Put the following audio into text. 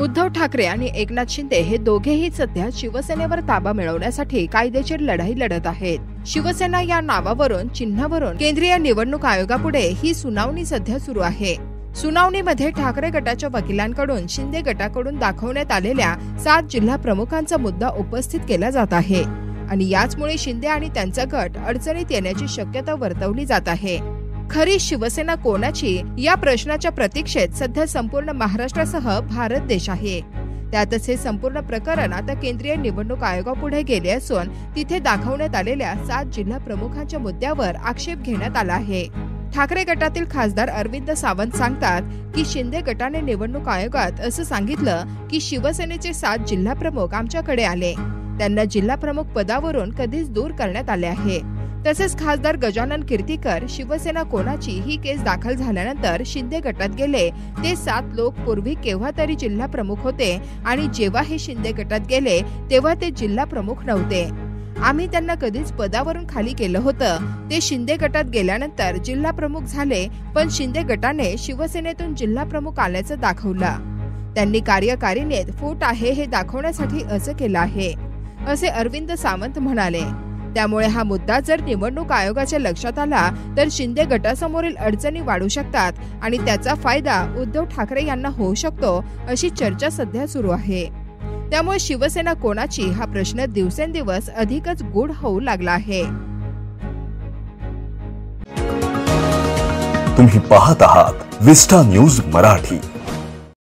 उद्धव ठाकरे आणि एकनाथ शिंदे हे दोघेही सध्या शिवसेनेवर ताबा मिळवण्यासाठी कायदेशीर लढाई लढत आहेत। शिवसेना या नावावरून चिन्हावरून केंद्रीय निवडणूक आयोगापुढे ही सुनावणी सध्या सुरू आहे। सुनावणीमध्ये ठाकरे गटाच्या वकिलांकडून शिंदे गटाकडून दाखवण्यात आलेल्या 7 जिल्हा प्रमुखांचा मुद्दा उपस्थित केला जात आहे आणि याचमुळे शिंदे आणि त्यांचा गट अडचणीत येण्याची शक्यता वर्तवली जात आहे। खरी शिवसेना कोणाची या प्रश्नाच्या प्रतीक्षेत सध्या संपूर्ण महाराष्ट्रासह भारत देश आहे। त्यातच हे संपूर्ण प्रकरण आता केंद्रीय निवडणूक आयोगापुढे गेले असून तिथे दाखवण्यात आलेल्या 7 जिल्हा प्रमुखांच्या मुद्द्यावर आक्षेप घेण्यात आला आहे। ठाकरे गटातील खासदार अरविंद सावंत सांगतात की शिंदे गटाने निवडणूक आयोगात असं सांगितलं की शिवसेनेचे 7 जिल्हा प्रमुख आमच्याकडे आले, त्यांना जिल्हा प्रमुख पदावरून कधीच दूर करण्यात आले आहे। तसेच खासदार गजानन कीर्तीकर शिवसेना कोणाची ही केस दाखल झाल्यानंतर शिंदे गटात गेले ते 7 लोक पूर्वी केव्हा तरी जिल्हा प्रमुख होते आणि जेव्हा हे शिंदे गटात गेले तेव्हा ते जिल्हा प्रमुख नव्हते। आम्ही त्यांना कधीच पदावरून खाली केलं होतं, ते शिंदे गटात गेल्यानंतर जिल्हा प्रमुख झाले, पण शिंदे गटाने शिवसेनेतून जिल्हा प्रमुख आल्याचं दाखवलं। त्यांनी कार्यकारिणीत फूट आहे हे दाखवण्यासाठी असं केलं आहे, असे अरविंद सावंत म्हणाले। त्यामुळे हा मुद्दा जर निवडणूक आयोगाच्या लक्षात आला तर शिंदे गटासमोरील अडचणी वाढू शकतात आणि त्याचा फायदा उद्धव ठाकरे यांना होऊ शकतो, अशी चर्चा सध्या सुरू आहे। त्यामुळे शिवसेना कोणाची हा प्रश्न दिवसेंदिवस अधिकच गूढ होऊ लागला आहे। तुम्ही पाहत आहात विस्टा न्यूज मराठी।